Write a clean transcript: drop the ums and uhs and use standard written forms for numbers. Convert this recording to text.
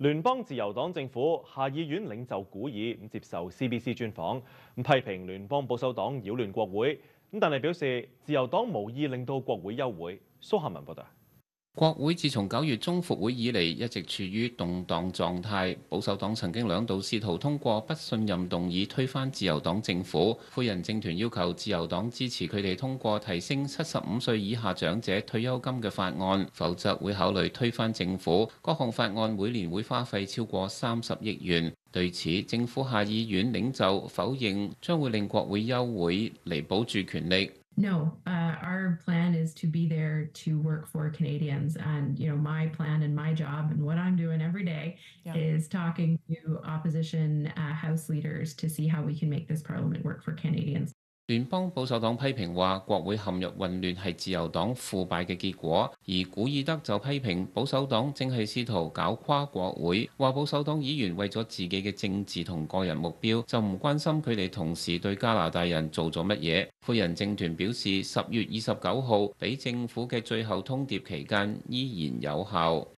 聯邦自由黨政府下議院領袖古爾接受 CBC 專訪，批評聯邦保守黨擾亂國會，但係表示自由黨無意令到國會休會。蘇漢文報道。 國會自從9月中復會以嚟，一直處於動盪狀態。保守黨曾經2度試圖通過不信任動議推翻自由黨政府。灰人政團要求自由黨支持佢哋通過提升75歲以下長者退休金嘅法案，否則會考慮推翻政府。各項法案每年會花費超過30億元。對此，政府下議院領袖否認將會令國會休會嚟保住權力。 No, our plan is to be there to work for Canadians. And, my plan and my job and what I'm doing every day is talking to opposition House leaders to see how we can make this parliament work for Canadians. 聯邦保守黨批評話，國會陷入混亂係自由黨腐敗嘅結果，而古爾德就批評保守黨正係試圖搞垮國會，話保守黨議員為咗自己嘅政治同個人目標，就唔關心佢哋同時對加拿大人做咗乜嘢。灰人政團表示，10月29號俾政府嘅最後通牒期間依然有效。